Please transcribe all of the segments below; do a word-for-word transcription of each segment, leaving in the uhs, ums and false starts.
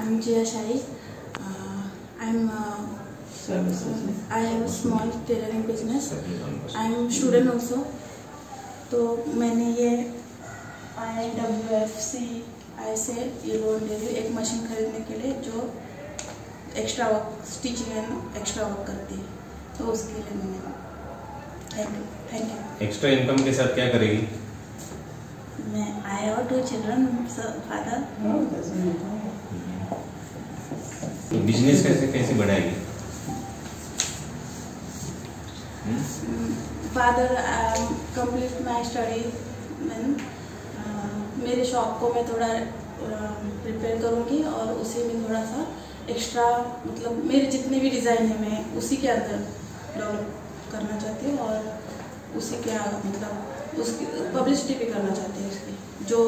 I'm Jiya Shah. Uh, I'm. Uh, I have a small tailoring business. I'm student also. तो मैंने ये I W F C I से ये loan ले ली एक मशीन खरीदने के लिए जो extra work stitching and extra work करती है, तो उसके लिए मैंने thank you thank you extra income के साथ क्या करेगी? मैं I have two children father. तो बिजनेस कैसे कैसे बढ़ाएगी? फादर कंप्लीट माई स्टडी, मेरे शॉप को मैं थोड़ा प्रिपेयर करूँगी और उसी में थोड़ा सा एक्स्ट्रा मतलब मेरे जितने भी डिज़ाइन है मैं उसी के अंदर डेवलप करना चाहती हूँ और उसी के मतलब उसकी पब्लिसिटी भी करना चाहती हूँ उसकी, जो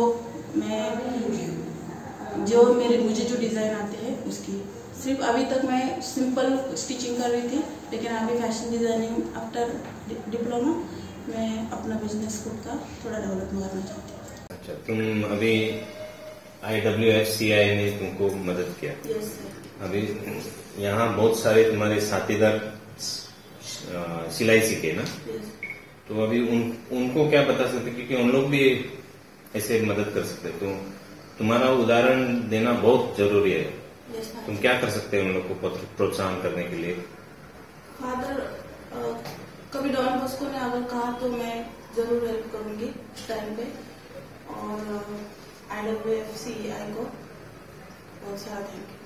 मैं जो मेरे मुझे जो डिज़ाइन आते हैं उसकी। सिर्फ अभी तक मैं सिंपल स्टिचिंग कर रही थी, लेकिन अभी फैशन डिज़ाइनिंग आफ्टर डिप्लोमा मैं अपना बिजनेस खुद का थोड़ा डेवलप करना चाहती हूँ। अच्छा, तुम अभी I W F C I ने तुमको मदद किया। Yes sir. अभी यहाँ बहुत सारे तुम्हारे साथीदार सिलाई सीखे ना, तो अभी उन उनको क्या बता सकते, क्योंकि उन लोग भी ऐसे मदद कर सकते, तो तुम्हारा उदाहरण देना बहुत जरूरी है। yes, तुम क्या कर सकते हैं उन लोग को प्रोत्साहन करने के लिए? फादर कभी डॉन बॉस्को ने अगर कहा तो मैं जरूर हेल्प करूंगी उस टाइम पे, और I W F C I को बहुत सारा थैंक यू।